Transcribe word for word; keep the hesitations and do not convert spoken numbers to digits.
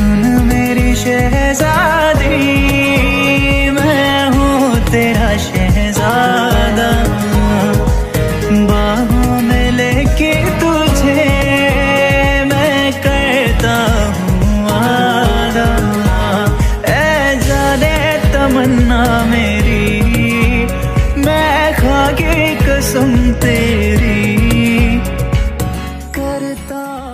सुन मेरी शहजादी, मैं हूँ तेरा शहजादा। बाहों में लेके तुझे मैं करता हूँ वादा। ऐ जाने तमन्ना मेरी, मैं खा के कसम तेरी करता